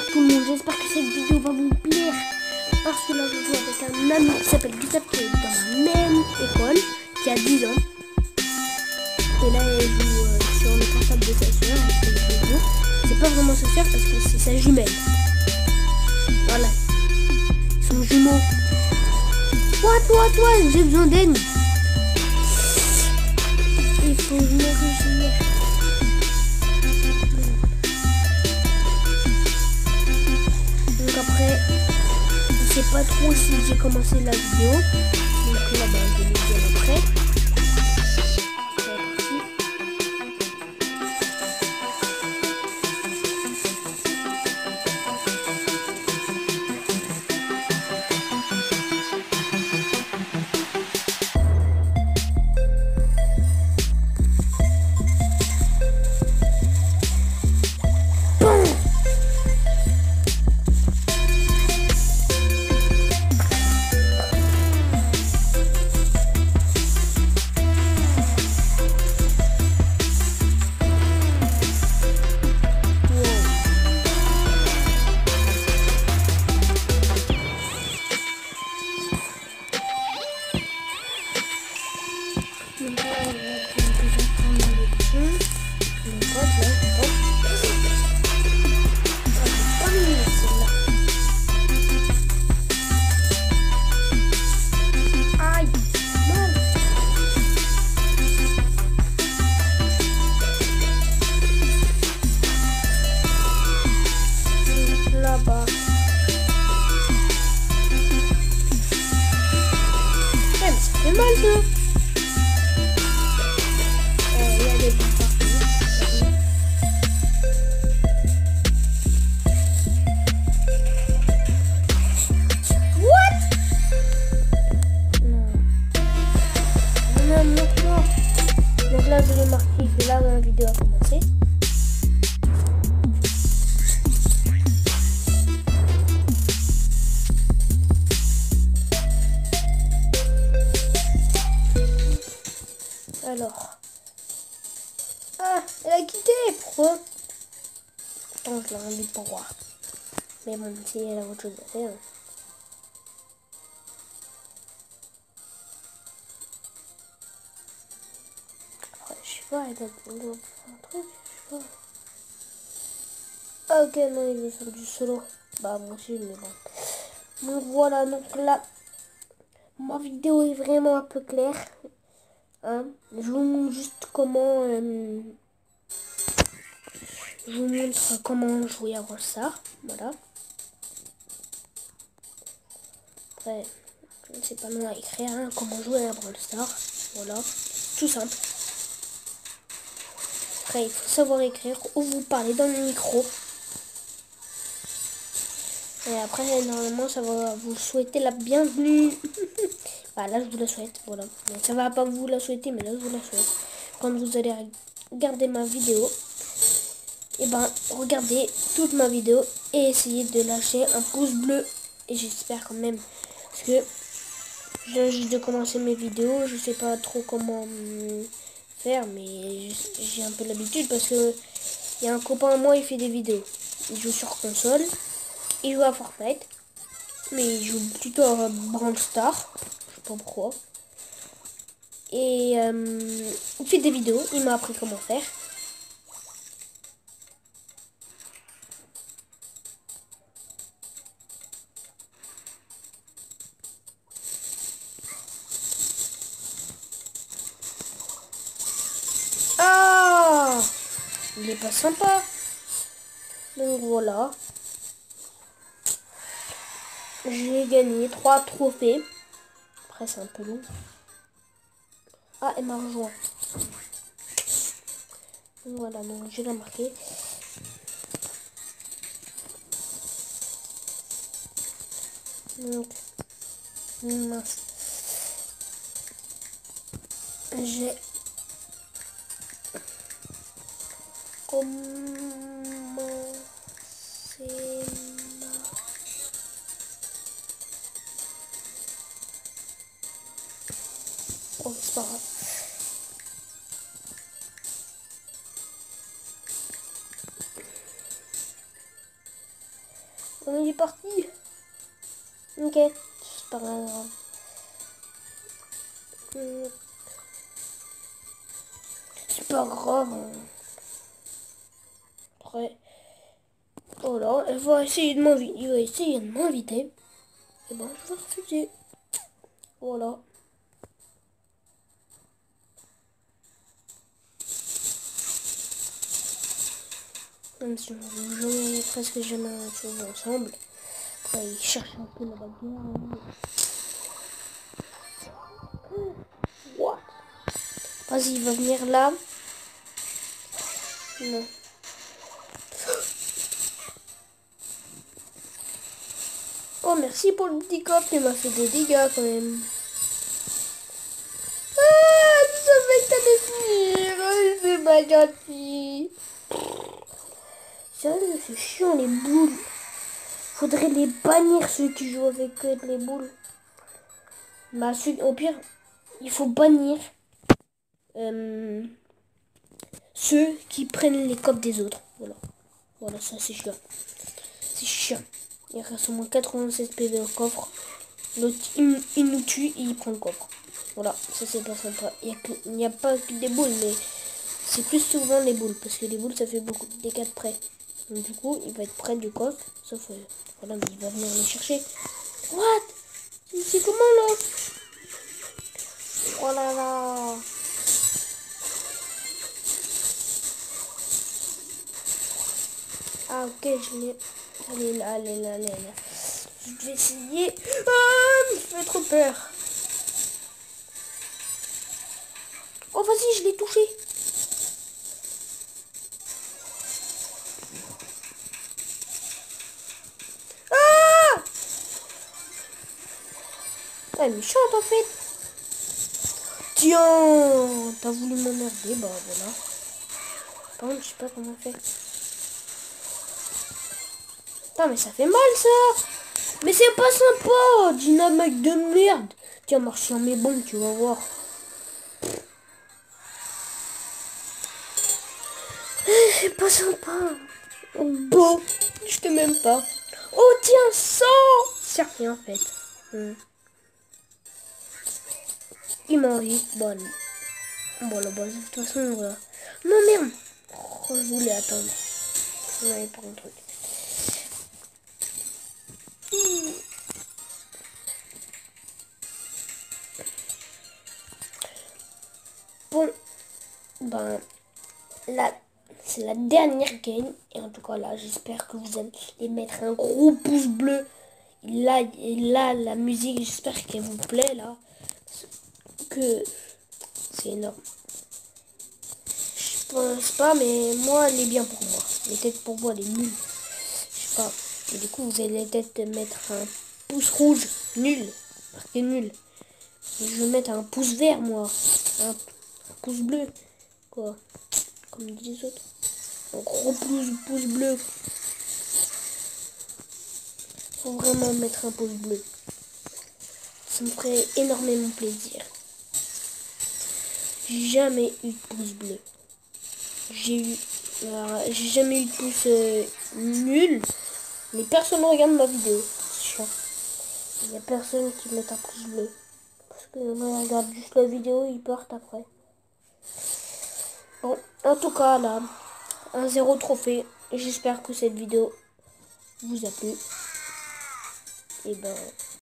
Bonjour tout le monde, j'espère que cette vidéo va vous plaire. Parce que là je joue avec un ami qui s'appelle Gustave, qui est dans la même école, qui a 10 ans. Et là elle joue sur le portable de sa soeur. C'est pas vraiment sa soeur parce que c'est sa jumelle. Voilà. Ils sont jumeaux. Toi, j'ai besoin d'aide. Il faut que je me réjouisse. Donc après, je sais pas trop si j'ai commencé la vidéo. Donc là, je vais le dire après. Là-bas. Mais ça fait mal ça. Il y a des bouts partout. What? Non. Donc là je l'ai marqué que là la vidéo a commencé. Alors. Ah, elle a quitté. Pourquoi? Attends, je la invite pour voir. Mais bon, si elle a autre chose à faire. Après, je sais pas, elle a faire un truc, je sais pas. Ok, non, il veut faire du solo. Bah, moi aussi, mais bon. Donc voilà, donc là, ma vidéo est vraiment un peu claire. Hein, je vous montre juste comment je vous montre comment jouer à Brawl Stars. Voilà. Après, je ne sais pas non à écrire hein, comment jouer à Brawl Stars. Voilà, tout simple. Après, il faut savoir écrire ou vous parler dans le micro. Et après, normalement, ça va vous souhaiter la bienvenue. Bah, là, je vous la souhaite, voilà. Donc, ça va pas vous la souhaiter, mais là, je vous la souhaite. Quand vous allez regarder ma vidéo, et ben, regardez toute ma vidéo et essayez de lâcher un pouce bleu. Et j'espère quand même, parce que je viens juste de commencer mes vidéos, je sais pas trop comment faire, mais j'ai un peu l'habitude parce que il y a un copain à moi, il fait des vidéos. Il joue sur console, il joue à Fortnite, mais il joue plutôt à Brawl Stars, je sais pas pourquoi. Et il fait des vidéos, il m'a appris comment faire. Ah, il est pas sympa. Donc voilà. J'ai gagné 3 trophées. Après c'est un peu long. Ah, elle m'a rejoint. Donc voilà, donc je l'ai marqué. Donc, mince. J'ai commencé ma... Oh, c'est pas grave. On est parti. Ok, c'est pas grave. C'est pas grave. Après, voilà, elle va essayer de m'inviter. Il va essayer de m'inviter. Et ben, je vais refuser. Voilà. Même si on joue presque jamais chose ensemble. Après, il cherche un peu la bagarre. What? Vas-y, il va venir là. Non. Oh, merci pour le petit coffre, il m'a fait des dégâts quand même. Ah, je savais que t'allais venir. Oh, c'est pas gentil. Sérieux, c'est chiant les boules. Faudrait les bannir ceux qui jouent avec les boules. Bah, au pire, il faut bannir ceux qui prennent les coffres des autres. Voilà. Voilà, ça c'est chiant. C'est chiant. Il reste au moins 96 PV au coffre. L'autre, il nous tue et il prend le coffre. Voilà, ça c'est pas sympa. Il n'y a pas que des boules, mais c'est plus souvent les boules. Parce que les boules, ça fait beaucoup de dégâts de près. Donc du coup, il va être près du coffre. Sauf, voilà, mais il va venir les chercher. What? C'est comment là? Oh là là. Ah ok, je l'ai. Allez là, allez là, allez là. Je vais essayer. Ah, il fait trop peur. Oh vas-y, je l'ai touché. Ah, elle est méchante en fait. Tiens, t'as voulu m'emmerder, bah voilà. Par contre, je sais pas comment faire. Putain, mais ça fait mal ça. Mais c'est pas sympa, dynamique de merde. Tiens, marche sur mes bombes, tu vas voir. C'est pas sympa. Bon, je te m'aime pas. Oh tiens, 100. C'est rien en fait. Il m'a envie. Bon, là-bas, de toute façon, voilà. Non, merde. Oh, je voulais attendre. On avait pas un truc. Bon, ben, là, c'est la dernière game. Et en tout cas, là, j'espère que vous allez mettre un gros pouce bleu. Et là, la musique, j'espère qu'elle vous plaît, là. Que c'est énorme. Je pense pas, mais moi, elle est bien pour moi. Mais peut-être pour moi, elle est nulle. Je sais pas. Et du coup, vous allez peut-être mettre un pouce rouge. Nul. Marqué nul. Et je vais mettre un pouce vert, moi. Un pouce bleu. Quoi. Comme les autres. Un gros pouce bleu. Faut vraiment mettre un pouce bleu. Ça me ferait énormément plaisir. J'ai jamais eu de pouce bleu. J'ai jamais eu de pouce nul. Mais personne ne regarde ma vidéo. C'est chiant. Il n'y a personne qui met un pouce bleu. Parce que on regarde juste la vidéo et ils partent après. Bon, en tout cas là, 1-0 trophée. J'espère que cette vidéo vous a plu. Et ben,